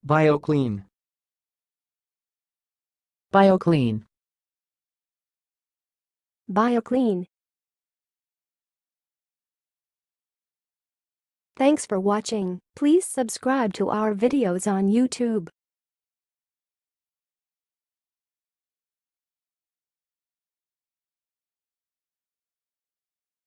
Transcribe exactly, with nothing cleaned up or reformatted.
BIOCLEAN. BIOCLEAN. BIOCLEAN. Thanks for watching. Please subscribe to our videos on YouTube.